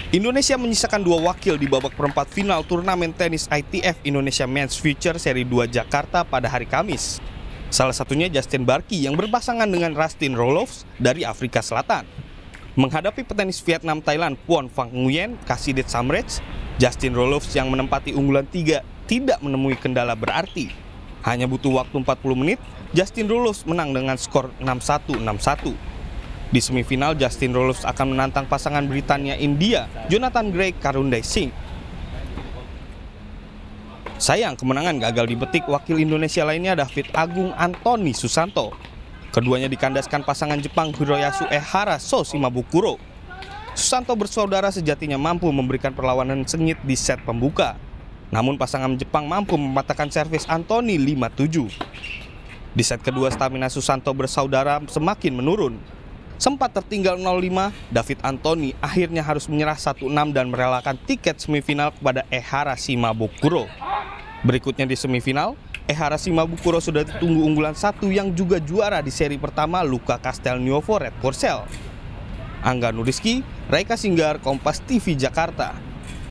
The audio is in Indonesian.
Indonesia menyisakan 2 wakil di babak perempat final turnamen tenis ITF Indonesia Men's Future Seri 2 Jakarta pada hari Kamis. Salah satunya Justin Barki yang berpasangan dengan Rustin Roloff dari Afrika Selatan. Menghadapi petenis Vietnam Thailand Phon Phan Nguyen Kasidit Samrech, Justin Roloff yang menempati unggulan 3 tidak menemui kendala berarti. Hanya butuh waktu 40 menit, Justin Roloff menang dengan skor 6-1, 6-1. Di semifinal, Justin Roloff akan menantang pasangan Britania India, Jonathan Gray Karundai Singh. Sayang, kemenangan gagal dipetik wakil Indonesia lainnya David Agung Antoni Susanto. Keduanya dikandaskan pasangan Jepang Hiroyasu Ehara So Shimabukuro. Susanto bersaudara sejatinya mampu memberikan perlawanan sengit di set pembuka. Namun pasangan Jepang mampu mematahkan servis Antoni 5-7. Di set kedua, stamina Susanto bersaudara semakin menurun. Sempat tertinggal 0-5, David Antoni akhirnya harus menyerah 1-6 dan merelakan tiket semifinal kepada Ehara Shimabukuro. Berikutnya di semifinal, Ehara Shimabukuro sudah ditunggu unggulan 1 yang juga juara di seri pertama Luca Castelnuovo Red Porcel. Angga Nuriski, Raika Singgar, Kompas TV Jakarta.